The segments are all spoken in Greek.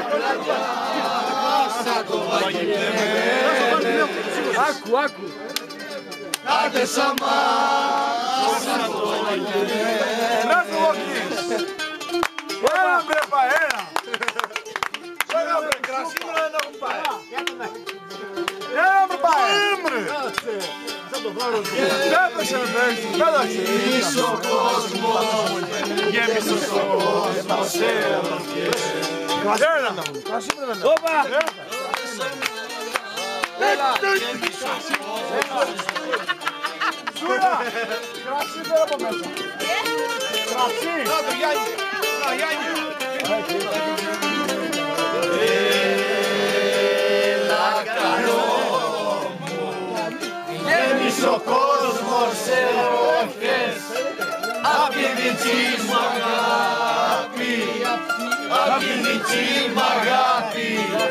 Άκου, άκου. Άντε σαμά, σαν το αγγελέ. Να το βοκείς. Έλα μπρε πάει, έλα. Έλα μπρε, κρασίμερα δεν έχουν πάει. Έλα μπρε πάει. Πέτασε μπρε, πέτασε. Γέμισε ο κόσμος, γέμισε ο κόσμος ερωτιές. Έλα, κρασίμερα δεν έχουν. Όπα. Έλα. Σούρα, κρασί πέρα από μέσα. Κρασί. Να το Γιάννη, να Γιάννη. Έλα καλό μου, γέμισε ο κόσμος ερωτιές. Απ' τη δική μου αγάπη, απ' τη δική μου αγάπη.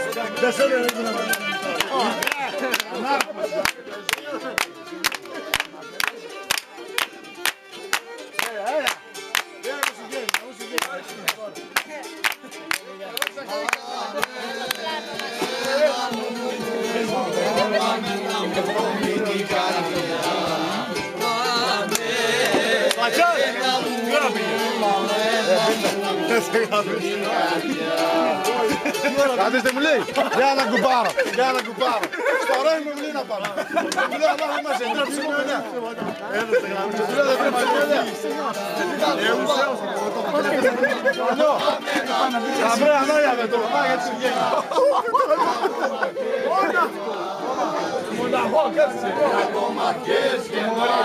Καθίστε μου λέει, για να κουπάρω, για να κουπάρω. Στο ρόι μου λέει να πάμε. Μου λέει να είμαστε, τρέψε με ωραία. Έδωσε γραμμή, του λέω δεν τρέψε με ωραία. Καλό, θα βρει ανώια με το πάει γιατί σου βγαίνει. Μοναχό, κάτσε. Κομμάτιες και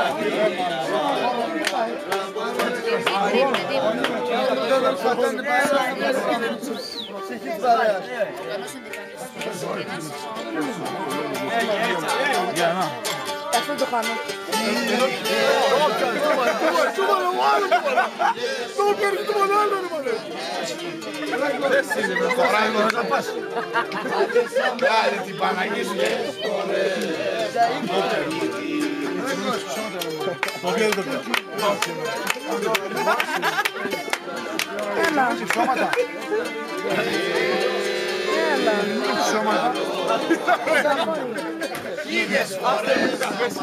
Αυτό το χάνω. Κάνε την Παναγία σου. Έλα. Χίλιες φορές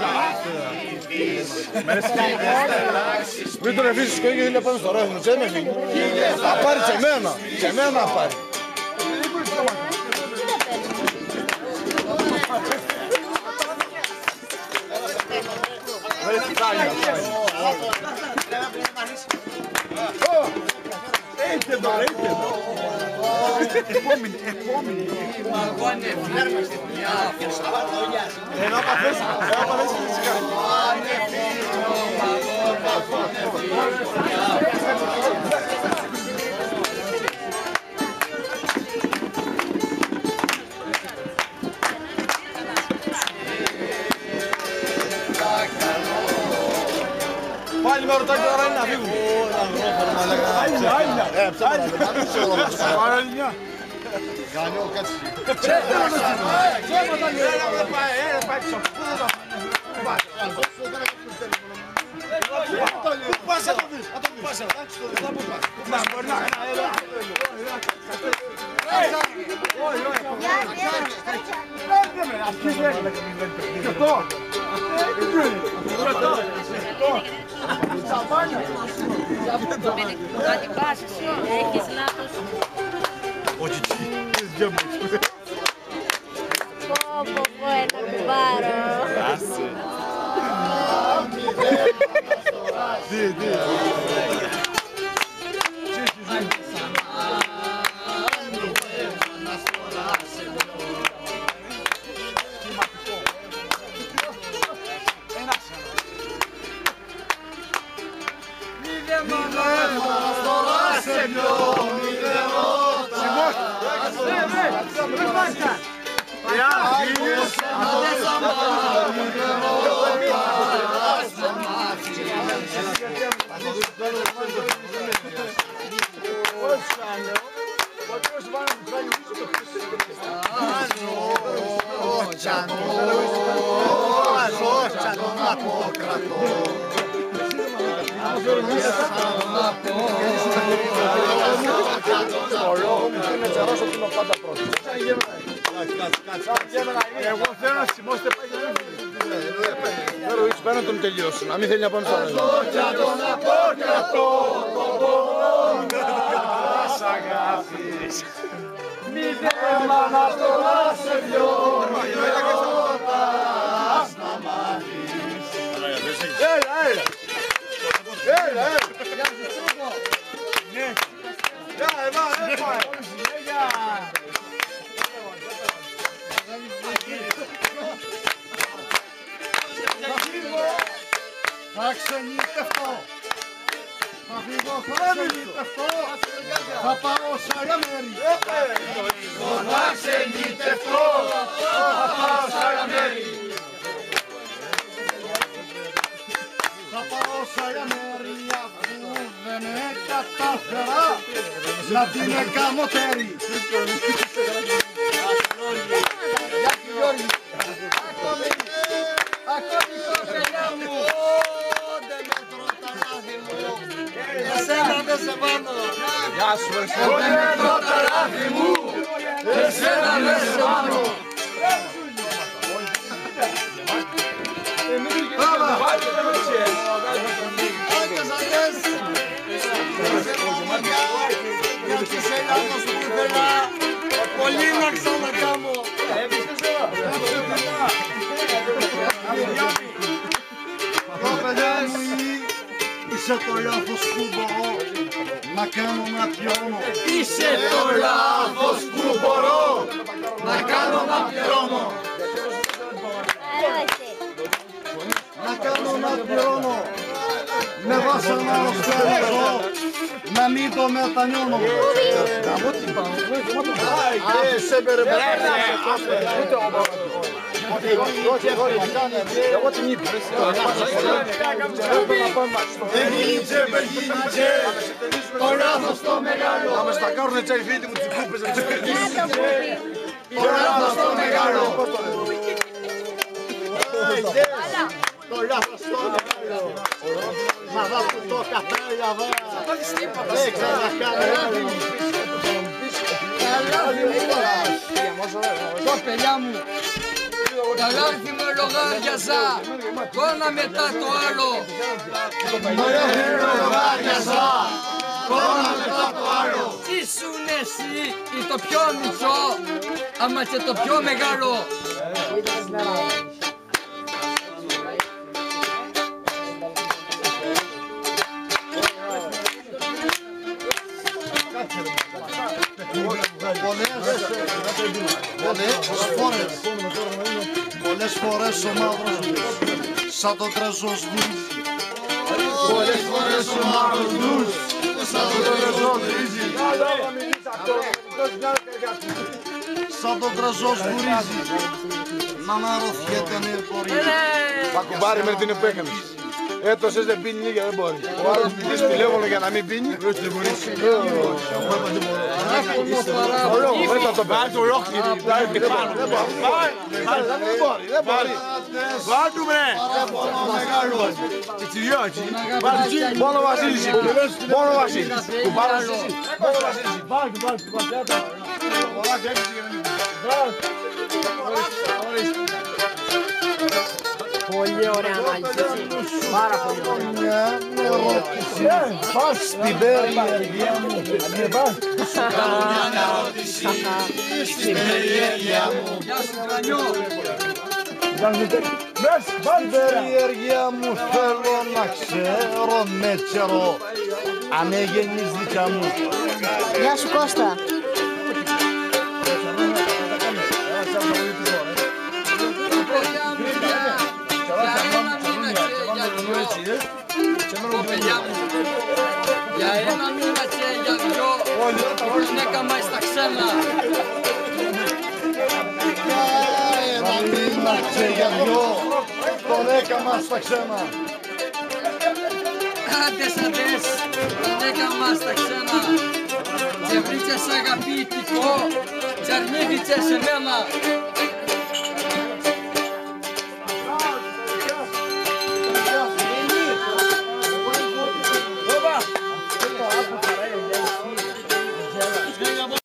Μην τον αφήσεις το ίδιο είναι πάνω στο ρόι μου, τσέ με φύγει. Θα πάρει τσεμένα, τσεμένα να πάρει. Έχετε εδώ, έχετε εδώ. Επόμενη, επόμενη. Ένα παθές, φυσικά. Πάλι με ρωτάει τώρα είναι να φύγουν. Παραλυνιά. Γανιό, κάτσε. Πού πας να το δεις, να το πας. Να μπορεί να έλα. Να την πας εσύ, έχεις λάθος. Όχι, τις δυο μου. Πω, ένα κουμπάρο. Τι. καθαρός ότι είμαι πάντα πρώτος. Εγώ θέλω να σημώσετε πάει για να μην φύγει. Παίρνω τον τελειώσω, να μην θέλει να πάμε στο άλλο. Τον απόκρατο, τον πόνο να σ' αγάπης. Μη θέμα να το σε δυο γιορτάς να μάθεις. Έλα. Θα ξενιτευτώ. Θα φύγω, θα ξενιτευτώ. Θα πάω σ' άλλα μέρη. Θα ξενιτευτώ. Θα πάω σ' άλλα μέρη. Θα πάω σ' άλλα μέρη αφού δεν κατάφερα να την έκαμω τέρι. Ακόμη κοπελιά μου, δεν με τροταράδι μου, εσένα δεν σε βάνω. Γεια σου, Δεν με τροταράδι μου, εσένα δεν σε βάνω. Άντες, άντες, για τις Ελλάδος που ήθελα πολύ να ξανακάμω. Είσαι το λάθος που μπορώ να κάνω να πιώνω. Είσαι το λάθος που μπορώ να κάνω να πιώνω. Να κάνω να πιώνω. Με βάσανα αρρωσταίνω, να μην το μετανιώνω. Σε περιπέτει. Εγώ την είπα. Εγίνησε, περγίνησε, το λάθος το μεγάλο. Θα με στακάρουνε τσαϊφίτι μου τις κούπες. Το λάθος το μεγάλο. Το λάθος το μεγάλο. Μα δώσου το καφέλια βέρα. Δεν ξανακάνε. Κοπελιά μου, τα λάθη μου λογάριαζα, το ένα μετά το άλλο. Λογάριαζα, το ένα μετά το άλλο. Ήσουν εσύ ή το πιο μικρό, άμα και το πιο μεγάλο. Πολλές φορές ο μαύρος νους σαν το τραζός βρίζει. Πολλές φορές ο μαύρος νους σαν το τραζός βρίζει. Σαν το τραζός βρίζει. Να αναρωτιέται νεοπορία. Μα κουμπάρι με την επέκαμψη. Έτωσες δεν πίνει λίγα, δεν μπορεί. Ο άλλος μιλείς τηλέφωνο για να μην πίνει. Δεν μπορεί. Μετά το πάλι του ολόκληρη. Δεν μπορεί. Βάλτου με. Τσιριώτσι. Μόνο Βασίλης. Μόνο Βασίλης. Κουμπάρας εσύ. Μόνο Βασίλης. Πολύ ωραία ανάλυση, έτσι. Πάρα πολύ ωραία. Μια ερώτηση. Πας στην περιέργεια μου. Σου κάνω μια ερώτηση. Στην περιέργεια μου. Γεια σου Κρανιό. Στην περιέργεια μου θέλω να ξέρω μέτσερο αν έγινες δικά μου. Γεια σου Κώστα. Για ένα μήνα και για δυο, την έκαμα στα ξένα. Για ένα μήνα και για δυο, τον έκαμα στα ξένα. Άντες, τον έκαμα στα ξένα. Και βρήκες αγαπητικό, και αρνήθηκες σε μένα.